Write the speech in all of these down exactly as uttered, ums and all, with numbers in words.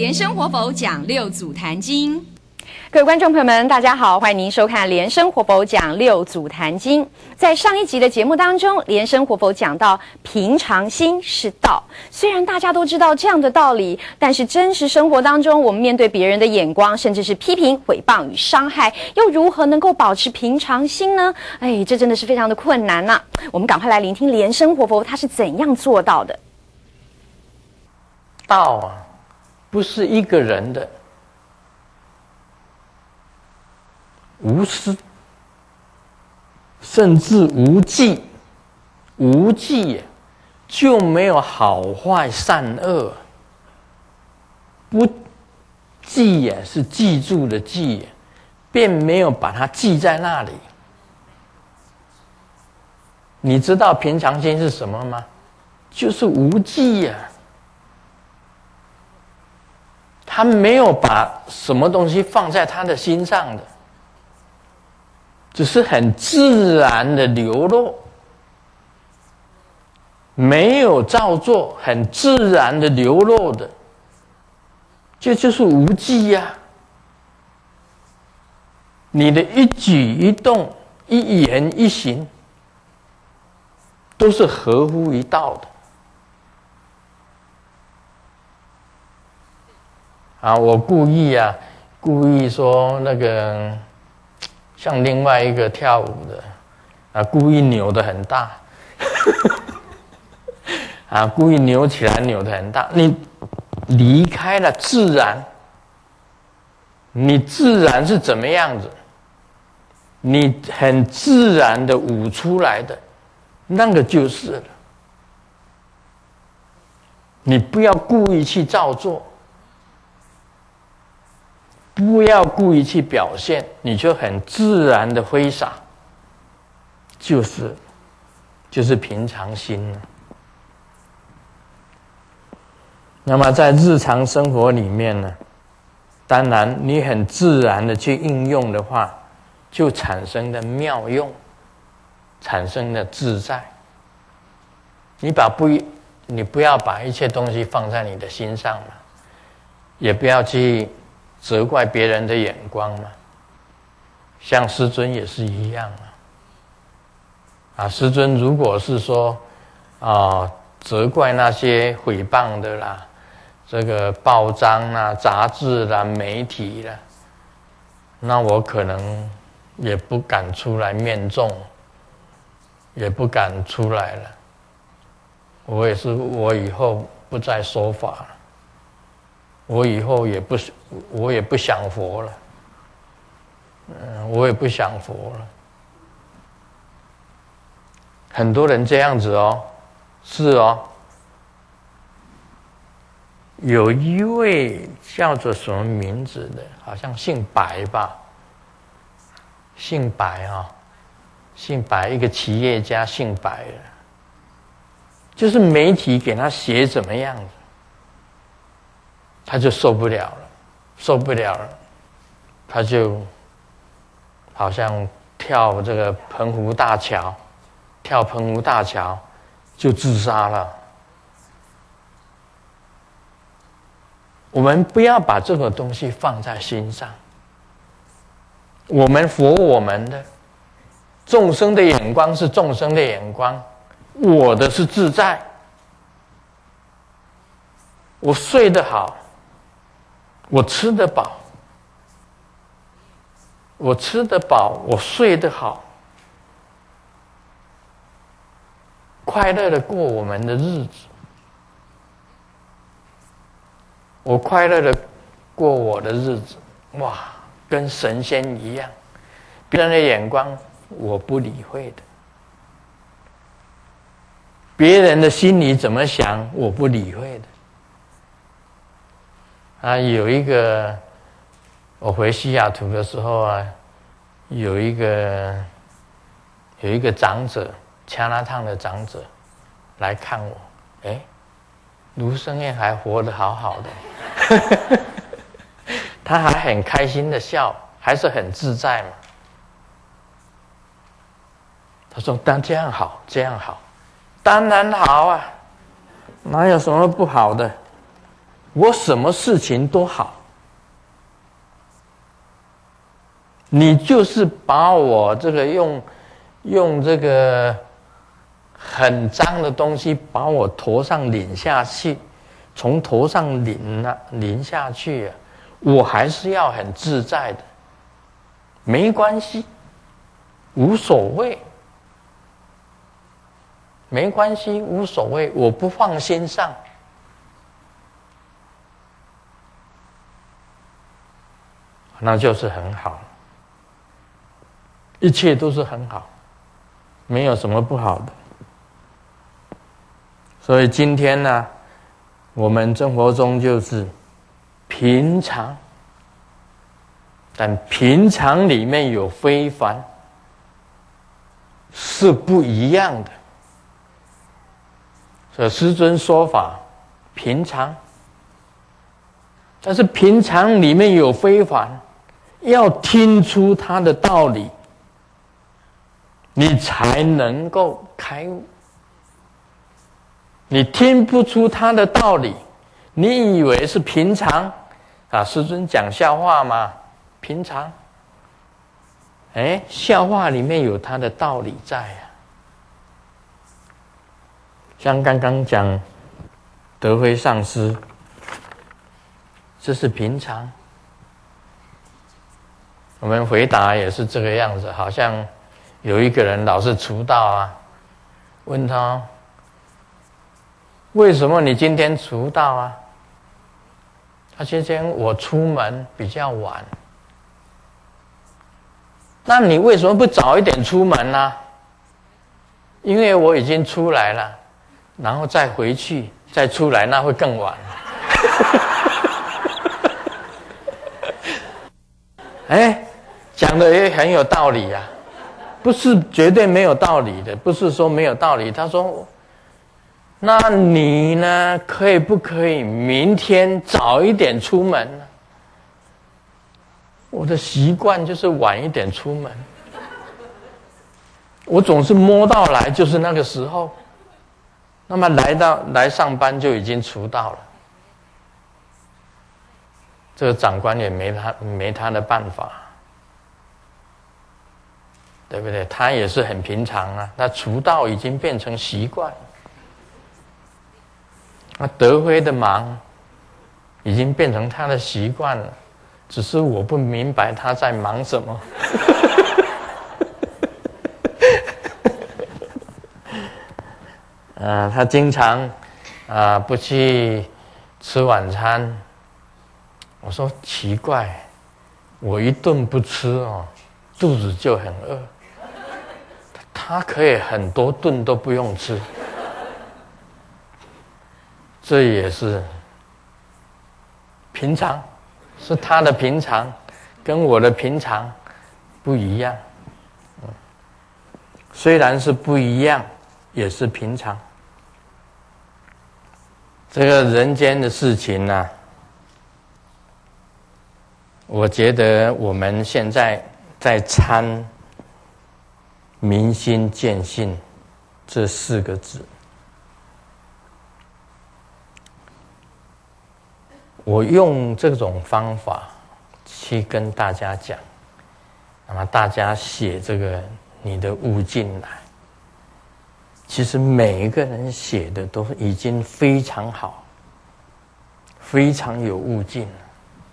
莲生活佛讲六祖坛经。 各位观众朋友们，大家好，欢迎您收看莲生活佛讲六祖坛经。在上一集的节目当中，莲生活佛讲到平常心是道。虽然大家都知道这样的道理，但是真实生活当中，我们面对别人的眼光，甚至是批评、诽谤与伤害，又如何能够保持平常心呢？哎，这真的是非常的困难呐、啊。我们赶快来聆听莲生活佛他是怎样做到的。 道啊，不是一个人的。无私，甚至无忌，无忌就没有好坏善恶。不记也是记住的记，便没有把它记在那里。你知道平常心是什么吗？就是无忌呀。他没有把什么东西放在他的心上的。只是很自然的流露，没有造作，很自然的流露的，这就是无忌呀、啊。你的一举一动、一言一行，都是合乎一道的。啊，我故意啊，故意说那个。像另外一个跳舞的，啊，故意扭得很大，啊，故意扭起来扭得很大。你离开了自然，你自然是怎么样子？你很自然的舞出来的，那个就是了。你不要故意去造作。不要故意去表现，你就很自然的挥洒，就是就是平常心了。那么在日常生活里面呢，当然你很自然的去应用的话，就产生了妙用，产生了自在。你把不你不要把一切东西放在你的心上嘛，也不要去责怪别人的眼光嘛，像师尊也是一样啊。啊，师尊如果是说啊责怪那些诽谤的啦，这个报章啦、杂志啦、媒体啦，那我可能也不敢出来面众，也不敢出来了。我也是，我以后不再说法了。我以后也不，我也不想佛了，嗯，我也不想佛了。很多人这样子哦，是哦。有一位叫做什么名字的，好像姓白吧，姓白啊、哦，姓白，一个企业家姓白的，就是媒体给他写怎么样子。他就受不了了，受不了了，他就好像跳这个澎湖大桥，跳澎湖大桥就自杀了。我们不要把这个东西放在心上，我们佛我们的，众生的眼光是众生的眼光，我的是自在，我睡得好。我吃得饱，我吃得饱，我睡得好，快乐的过我们的日子。我快乐的过我的日子，哇，跟神仙一样。别人的眼光我不理会的，别人的心里怎么想我不理会的。啊，有一个，我回西雅图的时候啊，有一个有一个长者，加拿大的长者来看我，哎，卢生燕还活得好好的，他还很开心的笑，还是很自在嘛。他说：“但这样好，这样好，当然好啊，哪有什么不好的？” 我什么事情都好，你就是把我这个用用这个很脏的东西把我头上淋下去，从头上淋啊淋下去啊，我还是要很自在的，没关系，无所谓，没关系，无所谓，我不放心上。那就是很好，一切都是很好，没有什么不好的。所以今天呢，我们生活中就是平常，但平常里面有非凡，是不一样的。所以师尊说法平常，但是平常里面有非凡，要听出它的道理，你才能够开悟。你听不出它的道理，你以为是平常啊？师尊讲笑话嘛，平常。哎，笑话里面有它的道理在啊。像刚刚讲德辉上师，这是平常。我们回答也是这个样子，好像有一个人老是迟到啊，问他为什么你今天迟到啊？他今天我出门比较晚。那你为什么不早一点出门呢？因为我已经出来了，然后再回去再出来，那会更晚。哎，讲的也很有道理呀、啊，不是绝对没有道理的，不是说没有道理。他说，那你呢，可以不可以明天早一点出门呢？我的习惯就是晚一点出门，我总是摸到来就是那个时候，那么来到来上班就已经迟到了。这个长官也没他没他的办法，对不对？他也是很平常啊，他迟到已经变成习惯。那德辉的忙已经变成他的习惯了，只是我不明白他在忙什么。啊，他经常啊不去吃晚餐。我说奇怪，我一顿不吃哦，肚子就很饿。他可以很多顿都不用吃，这也是平常，是他的平常，跟我的平常不一样。虽然是不一样，也是平常。这个人间的事情呢、啊，我觉得我们现在在参明心见性这四个字，我用这种方法去跟大家讲，那么大家写这个你的悟进来，其实每一个人写的都已经非常好，非常有悟进了。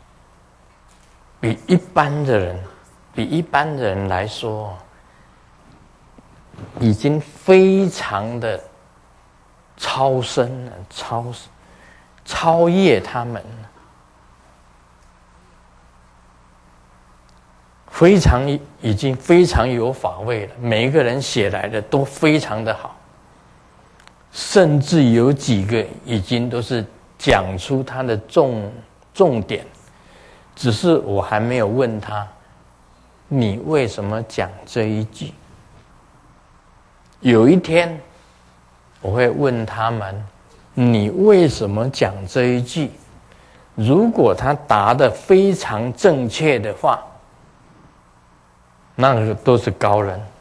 比一般的人，比一般的人来说，已经非常的超生了，超超越他们了，非常已经非常有法味了。每一个人写来的都非常的好，甚至有几个已经都是讲出他的重重点。只是我还没有问他，你为什么讲这一句？有一天，我会问他们，你为什么讲这一句？如果他答得非常正确的话，那个都是高人。